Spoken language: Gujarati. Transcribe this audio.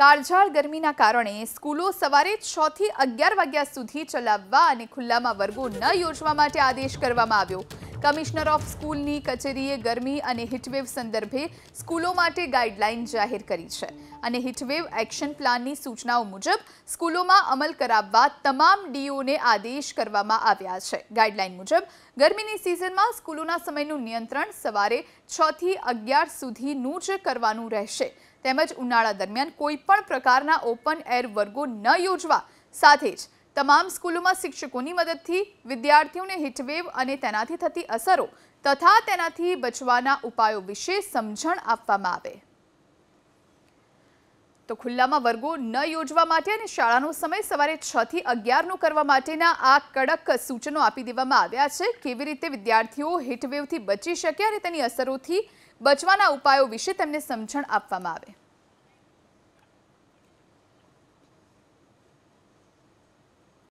કાળઝાળ ગરમીના કારણે સ્કૂલો સવારે 6 થી 11 વાગ્યા સુધી ચલાવવા અને ખુલ્લામાં વર્ગો ન યોજવા માટે આદેશ કરવામાં આવ્યો। કમિશનર ઓફ સ્કૂલની કચેરીએ ગરમી અને હીટવેવ સંદર્ભે સ્કૂલો માટે ગાઈડલાઈન જાહેર કરી છે અને હીટવેવ એક્શન પ્લાનની સૂચનાઓ મુજબ સ્કૂલોમાં અમલ કરાવવા તમામ ડીઓને આદેશ કરવામાં આવ્યા છે। ગાઈડલાઈન મુજબ ગરમીની સિઝનમાં સ્કૂલોના સમયનું નિયંત્રણ સવારે 6 થી 11 સુધીનું જ કરવાનું રહેશે। તેમજ ઉનાળા દરમિયાન કોઈપણ પ્રકારના ઓપન એર વર્ગો ન યોજવા સાથે જ તમામ સ્કૂલોમાં શિક્ષકોની મદદથી વિદ્યાર્થીઓને હીટવેવ અને તેનાથી થતી અસરો તથા તેનાથી બચવાના ઉપાયો વિશે સમજણ આપવામાં આવે। તો ખુલ્લામાં વર્ગો ન યોજવા માટે અને શાળાનો સમય સવારે 6 થી 11નો કરવા માટેના આ કડક સૂચનો આપી દેવામાં આવ્યા છે। કેવી રીતે વિદ્યાર્થીઓ હીટવેવથી બચી શકે અને તેની અસરોથી બચવાના ઉપાયો વિશે તેમને સમજણ આપવામાં આવે।